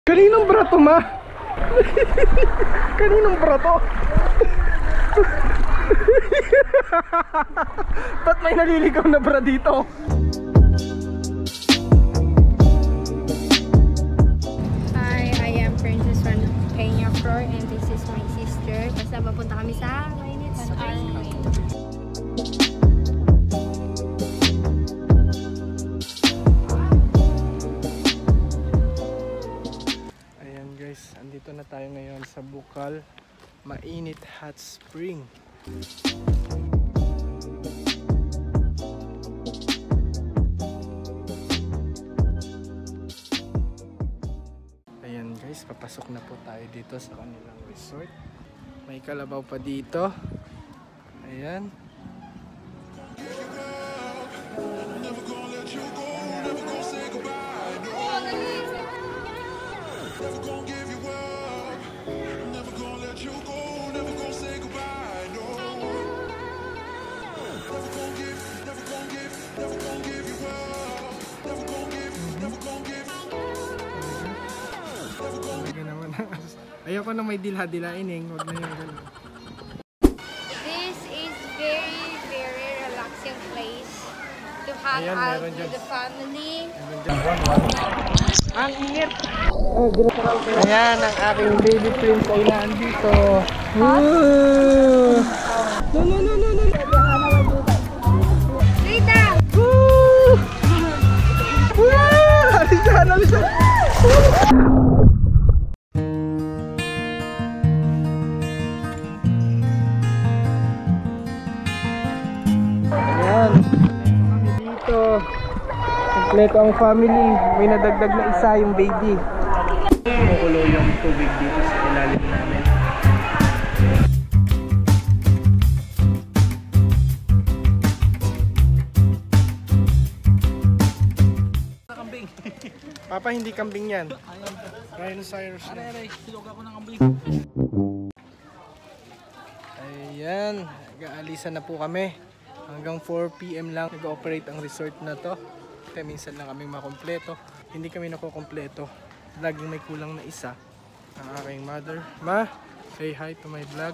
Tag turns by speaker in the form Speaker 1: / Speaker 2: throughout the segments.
Speaker 1: Kaninong brato, ma? Kaninong brato? Ba't may naliligaw na bra dito?
Speaker 2: Hi, I am Princess from Peñaflor and this is my sister. Basta papunta kami sa Rainit Spring.
Speaker 1: Andito na tayo ngayon sa Bukal Mainit Hot Spring. Ayan guys, papasok na po tayo dito sa kanilang resort. May kalabaw pa dito. Ayan. Ayoko na may dilha-dilain eh. Huwag na yung gano'n.
Speaker 2: This is very relaxing place to hang out with the family.
Speaker 1: Ang init! Ayan, ang aking baby prince ay nandito. No.
Speaker 2: Rita!
Speaker 1: Alisa! Ayan, kami dito. Kompleto ang family. May nadagdag na isa yung baby. Kumukulo yung tubig dito sa ilalim namin. Kambing. Papa, hindi kambing yan. Rhinoceros. Silog ako ng kambing. Ayan, nag-aalisan na po kami. Hanggang 4 PM lang nag-operate ang resort na to. Kaya minsan lang kami makompleto. Hindi kami nakokompleto. Laging may kulang na isa. Ang aking mother. Ma, say hi to my vlog.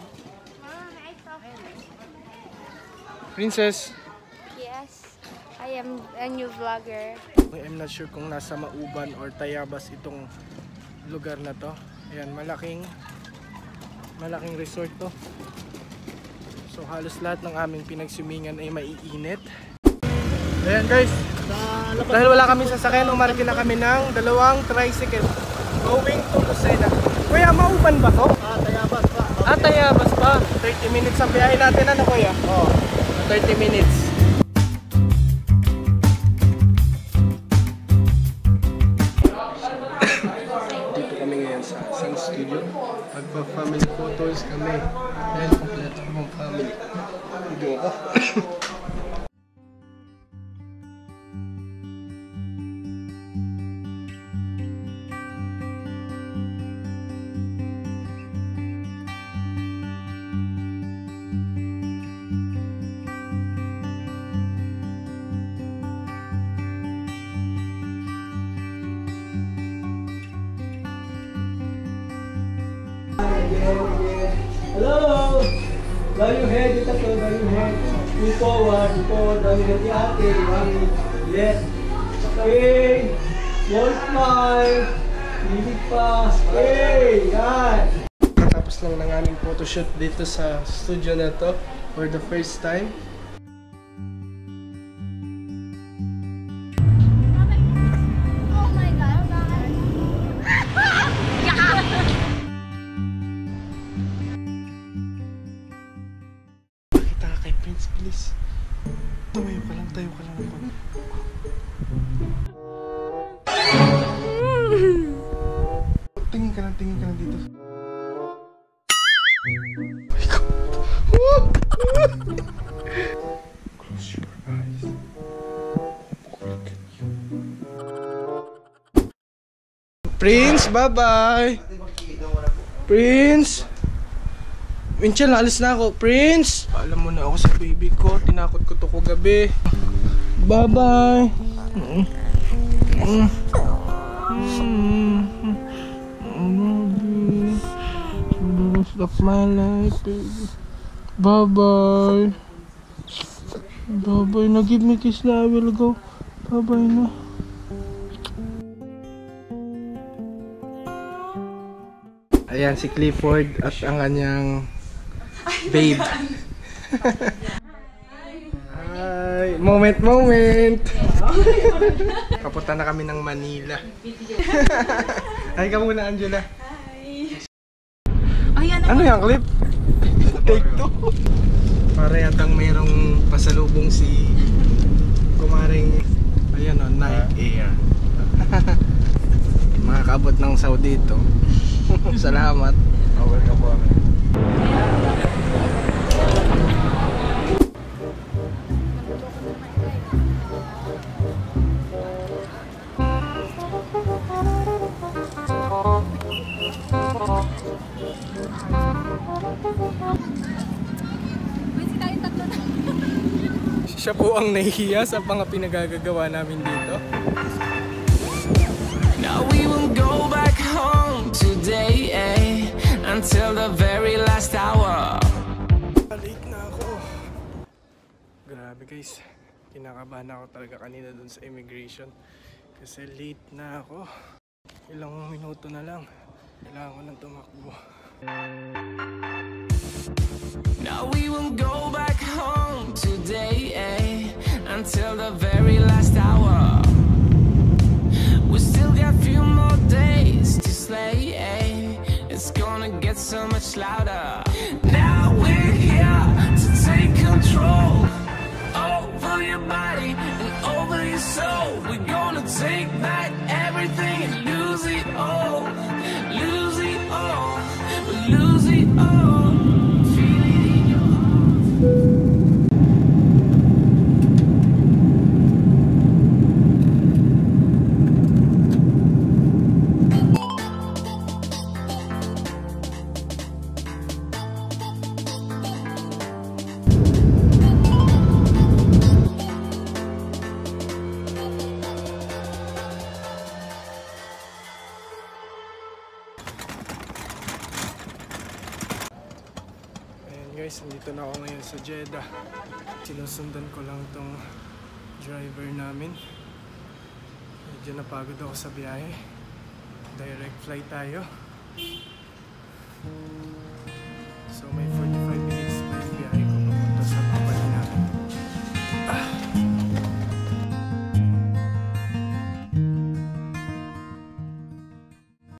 Speaker 1: Princess.
Speaker 2: Yes, I am a new vlogger.
Speaker 1: I'm not sure kung nasa Mauban or Tayabas itong lugar na to. Ayan, malaking resort to. So halos lahat ng aming pinagswimingan ay maiinit. Ayan guys, dahil wala kami sasakyan, umarke na kami ng dalawang tricycle going to Lucena. Kuya, Mauban ba to?
Speaker 3: Tayabas pa.
Speaker 1: Tayabas pa. 30 minutes ang biyahe natin, ano kuya? Oo, 30 minutes. Dito kami ngayon sa isang studio. Magpa-family photos kami. Ayan, kompleto ang family. Video ako.
Speaker 3: Hello! Bow your head, dito po, bow your head. Move forward, bow your head, ate, yes. Okay, small smile. Bibig pa, okay, yan.
Speaker 1: Tapos lang ng aming photoshoot dito sa studio na to for the first time.
Speaker 2: Oh my God!
Speaker 1: Pakita ka kay Prince, please. Tumayo ka lang, tayo ka lang ako. Tingin ka lang dito. Close your eyes. Look at you. Prince, bye-bye. Prince. Minsan, alis na ako. Prince. Alam mo na ako sa baby ko. Tinakot ko to ko gabi. Bye-bye. of my life, baby. Bye-bye. Bye-bye na. Give me a kiss na. I will go. Bye-bye na. Ayan si Clifford at ang kanyang babe. Hi! Moment! Papunta na kami ng Manila. Hi ka muna, Angela. Hi! Ano yung clip? Take two. Para yatang mayroong pasalubong si kumaring, ayan o, night air. Makakaabot ng Saudi ito. Salamat. Welcome po. Siya po ang nahihiya sa mga pinagagagawa namin dito.
Speaker 4: Now we will go back home today, until the very last hour.
Speaker 1: Late na ako. Grabe guys, kinakabahan ako talaga kanina dun sa immigration kasi late na ako. Ilang minuto na lang, kailangan ko nang tumakbo.
Speaker 4: Now we will go back home today, until the very last hour. We still got a few more days to slay, it's gonna get so much louder. Now we're here to take control over your body and over your soul. We're gonna take back everything and lose it all. Lose it all. Lose it all. Feel it in your heart.
Speaker 1: Guys, nandito na ako ngayon sa Jeddah. Sinusundan ko lang tong driver namin. Medyo napagod ako sa biyahe. Direct flight tayo. So may